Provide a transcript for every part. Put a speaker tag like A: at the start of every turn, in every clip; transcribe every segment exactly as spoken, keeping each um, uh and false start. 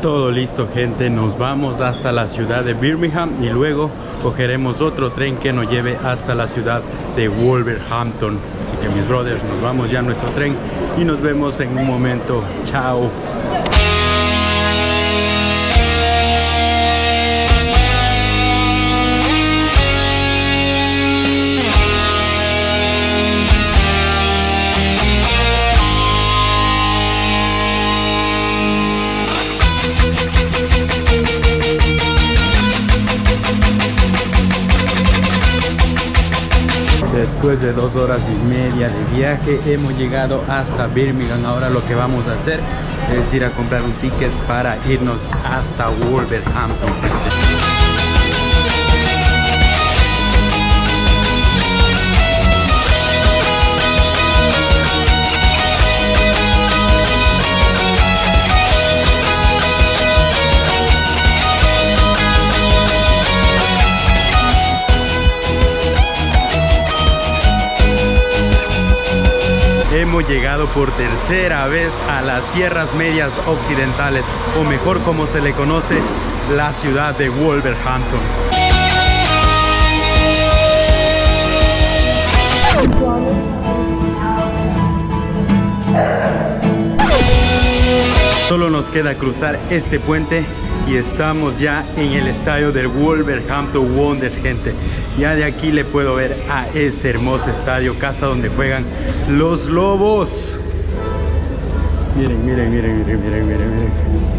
A: Todo listo, gente, nos vamos hasta la ciudad de Birmingham y luego cogeremos otro tren que nos lleve hasta la ciudad de Wolverhampton. Así que mis brothers, nos vamos ya a nuestro tren y nos vemos en un momento. Chao. Después de dos horas y media de viaje hemos llegado hasta Birmingham. Ahora lo que vamos a hacer es ir a comprar un ticket para irnos hasta Wolverhampton. Hemos llegado por tercera vez a las tierras medias occidentales, o mejor como se le conoce, la ciudad de Wolverhampton. Solo nos queda cruzar este puente y estamos ya en el estadio del Wolverhampton Wanderers, gente. Ya de aquí le puedo ver a ese hermoso estadio, casa donde juegan los Lobos. Miren, miren, miren, miren, miren, miren, miren.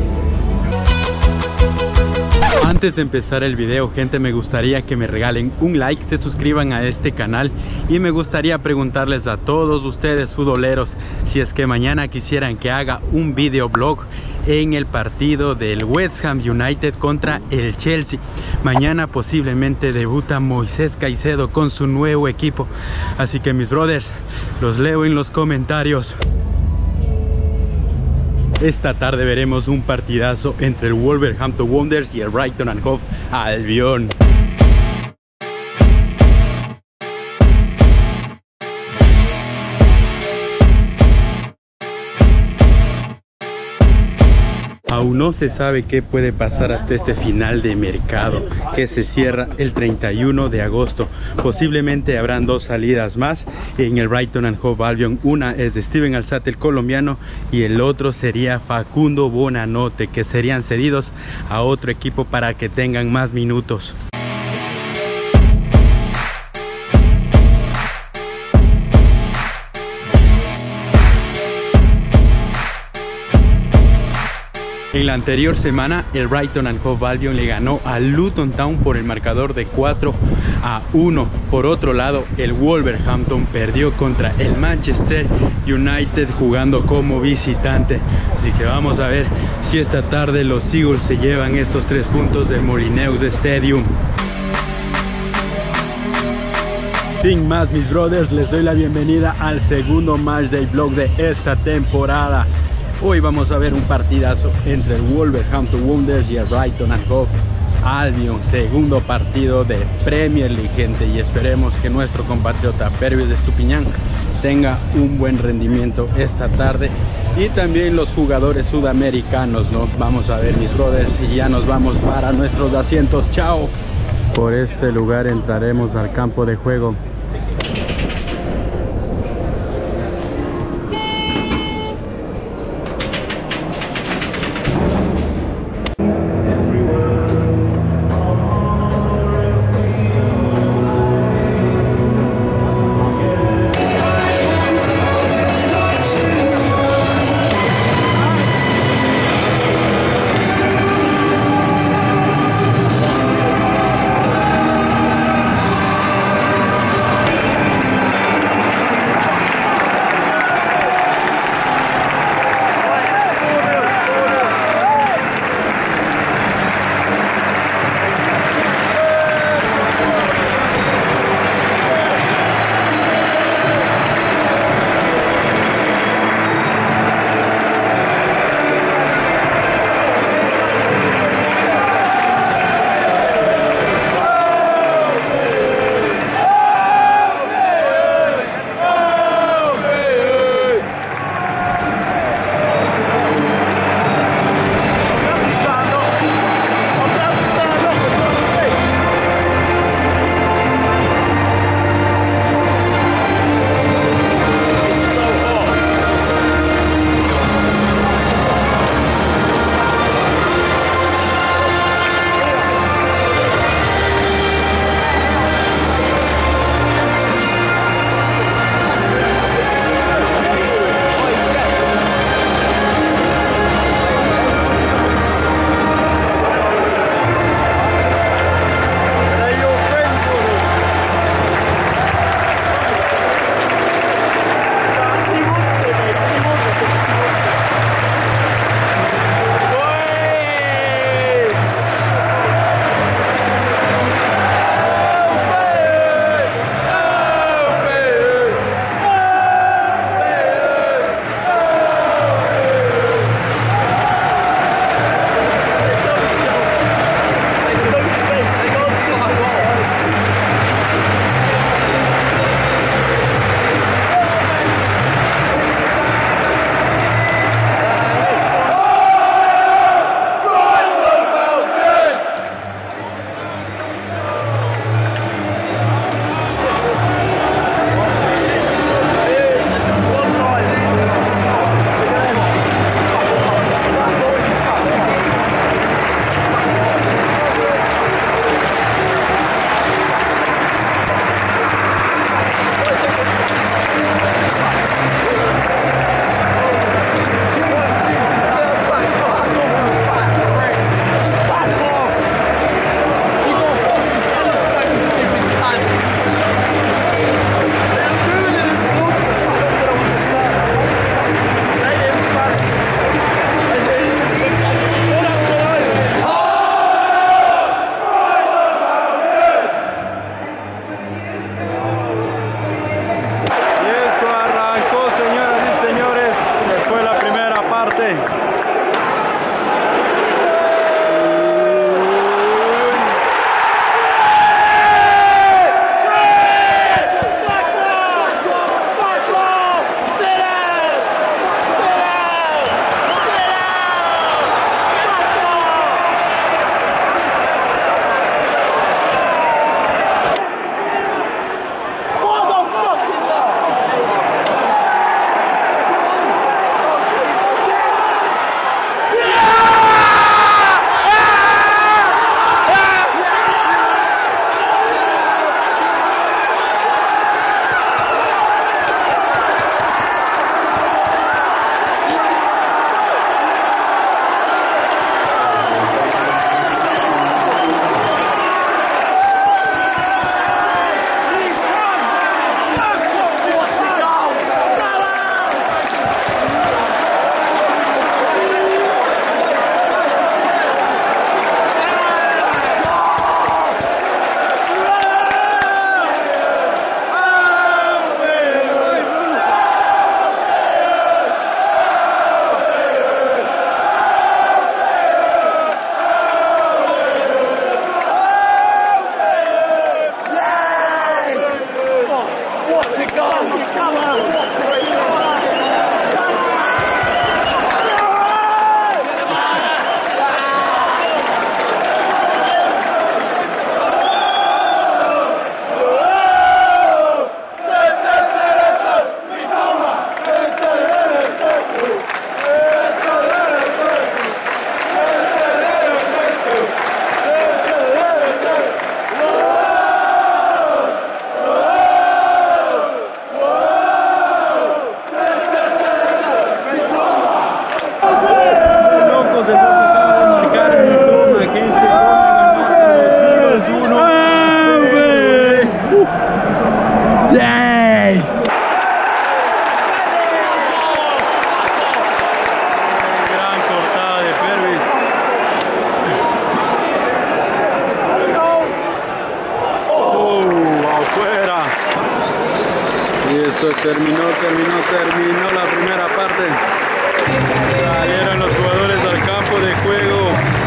A: Antes de empezar el video, gente, me gustaría que me regalen un like, se suscriban a este canal y me gustaría preguntarles a todos ustedes futboleros si es que mañana quisieran que haga un videoblog en el partido del West Ham United contra el Chelsea. Mañana posiblemente debuta Moisés Caicedo con su nuevo equipo, así que mis brothers, los leo en los comentarios. Esta tarde veremos un partidazo entre el Wolverhampton Wanderers y el Brighton and Hove Albion. Aún no se sabe qué puede pasar hasta este final de mercado, que se cierra el treinta y uno de agosto. Posiblemente habrán dos salidas más en el Brighton and Hove Albion. Una es de Steven Alzate, el colombiano, y el otro sería Facundo Bonanote, que serían cedidos a otro equipo para que tengan más minutos. En la anterior semana, el Brighton and Hove Albion le ganó a Luton Town por el marcador de cuatro a uno. Por otro lado, el Wolverhampton perdió contra el Manchester United jugando como visitante. Así que vamos a ver si esta tarde los Eagles se llevan estos tres puntos del Molineux Stadium. Sin más, mis brothers, les doy la bienvenida al segundo matchday vlog de esta temporada. Hoy vamos a ver un partidazo entre el Wolverhampton Wanderers y el Brighton and Hove Albion, segundo partido de Premier League, gente, y esperemos que nuestro compatriota Pervis de Estupiñán tenga un buen rendimiento esta tarde, y también los jugadores sudamericanos, ¿no? Vamos a ver, mis brothers, y ya nos vamos para nuestros asientos. Chao. Por este lugar entraremos al campo de juego. terminó, terminó la primera parte. Salieron los jugadores al campo de juego.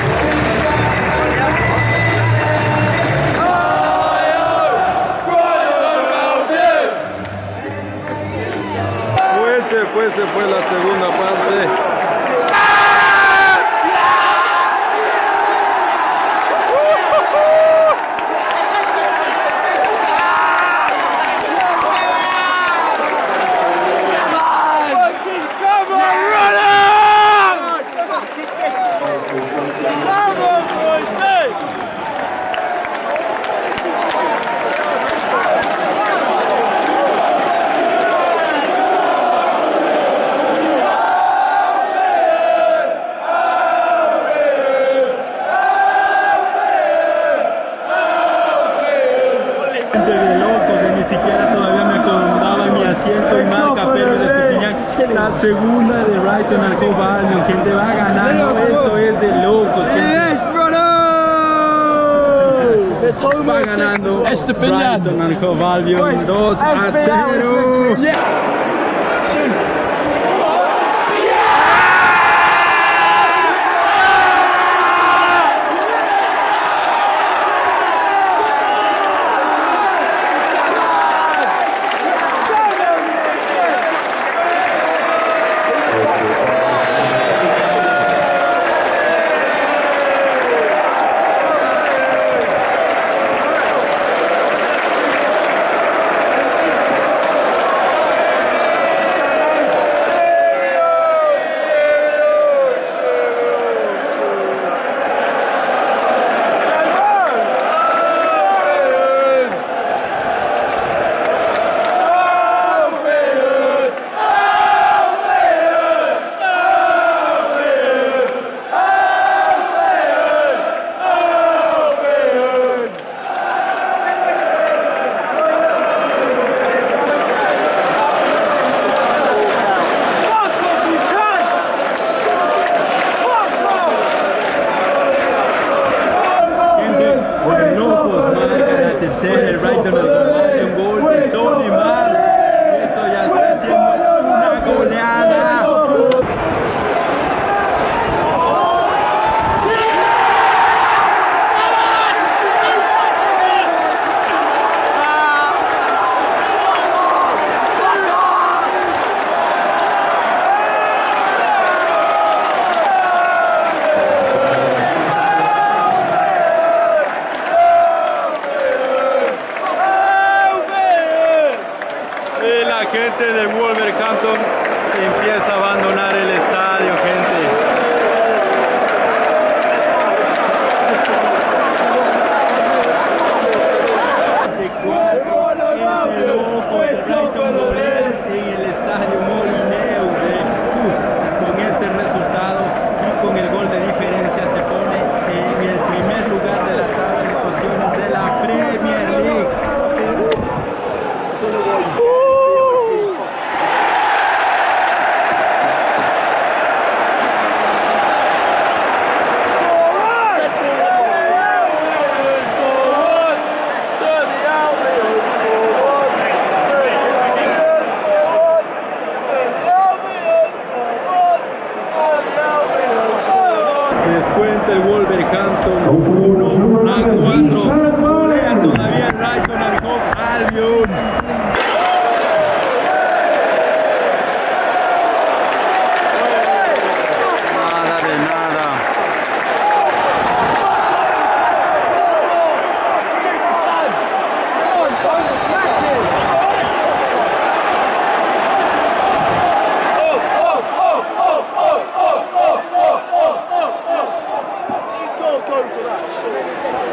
A: Fue, se fue, se fue la segunda parte. De locos, de ni siquiera todavía me acomodaba en mi asiento y marca Pedro de Estupiñán. La segunda de Brighton al Hove Albion, gente va ganando, esto es de locos. Yes, va ganando Brighton al Hove Albion dos a cero. El Brighton al gol de Son y Mar. Esto ya está siendo una goleada. La gente de Wolverhampton empieza a abandonar el estadio, gente. De cuatro, el loco, el Brighton golear en el estadio Molineux. Uh, con este resultado y con el gol de diferencia se pone en el primer lugar de la tabla de posiciones de la Premier League. Descuenta el Wolverhampton uno a cuatro. Golea todavía el Brighton al Hove Albion. Nada de nada.
B: Go for that.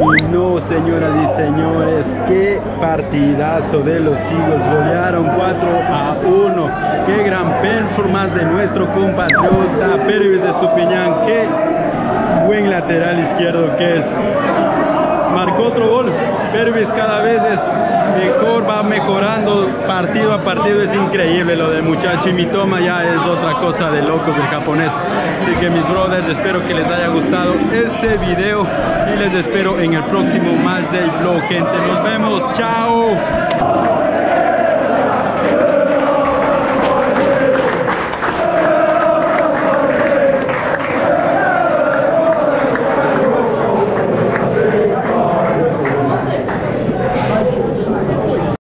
A: terminó, señoras y señores. Qué partidazo de los Eagles. Golearon cuatro a uno. Qué gran performance de nuestro compatriota Pervis Estupiñán. Qué buen lateral izquierdo que es. Marcó otro gol. Pervis cada vez es mejor, va mejorando partido a partido. Es increíble lo del muchacho, y Mitoma ya es otra cosa de locos del japonés. Así que mis brothers, espero que les haya gustado este video y les espero en el próximo Matchday Vlog, gente. Nos vemos, chao.